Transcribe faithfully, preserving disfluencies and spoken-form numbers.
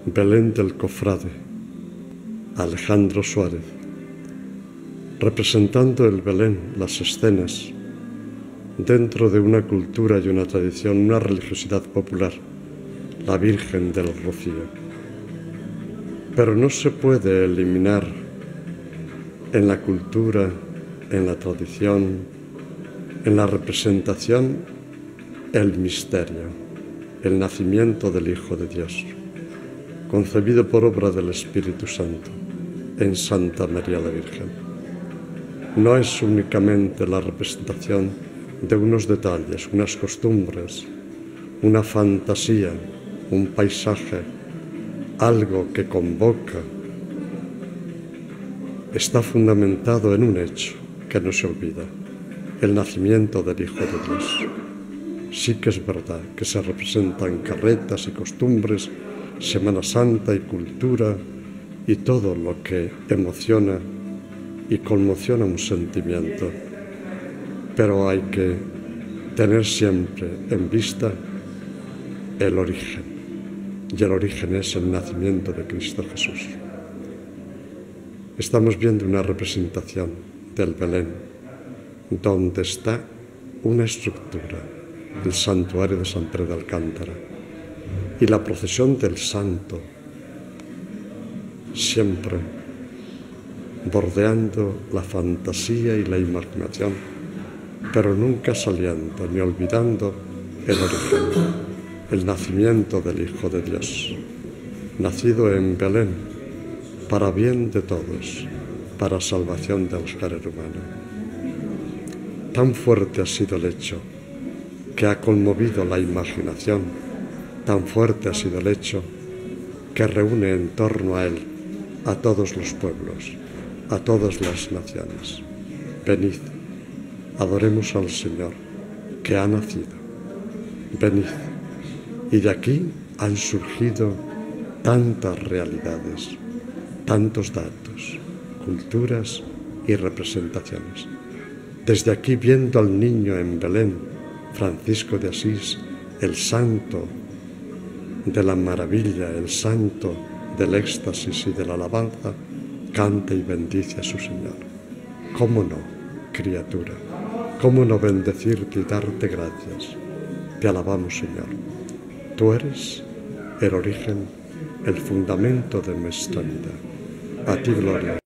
Belén del Cofrade, Alejandro Suárez, representando el Belén, las escenas, dentro de una cultura y una tradición, una religiosidad popular, la Virgen del Rocío. Pero no se puede eliminar en la cultura, en la tradición, en la representación, el misterio, el nacimiento del Hijo de Dios, concebido por obra del Espíritu Santo en Santa María la Virgen. No es únicamente la representación de unos detalles, unas costumbres, una fantasía, un paisaje, algo que convoca. Está fundamentado en un hecho que no se olvida, el nacimiento del Hijo de Dios. Sí que es verdad que se representan carretas y costumbres, Semana Santa y cultura y todo lo que emociona y conmociona un sentimiento. Pero hay que tener siempre en vista el origen, y el origen es el nacimiento de Cristo Jesús. Estamos viendo una representación del Belén, donde está una estructura, el santuario de San Pedro de Alcántara, y la procesión del Santo, siempre bordeando la fantasía y la imaginación, pero nunca saliendo ni olvidando el origen, el nacimiento del Hijo de Dios, nacido en Belén, para bien de todos, para salvación del género humano. Tan fuerte ha sido el hecho que ha conmovido la imaginación, tan fuerte ha sido el hecho que reúne en torno a él a todos los pueblos, a todas las naciones. Venid, adoremos al Señor que ha nacido. Venid. Y de aquí han surgido tantas realidades, tantos datos, culturas y representaciones. Desde aquí, viendo al niño en Belén, Francisco de Asís, el santo de la maravilla, el santo del éxtasis y de la alabanza, canta y bendice a su Señor. ¿Cómo no, criatura? ¿Cómo no bendecirte y darte gracias? Te alabamos, Señor. Tú eres el origen, el fundamento de nuestra vida. A ti gloria,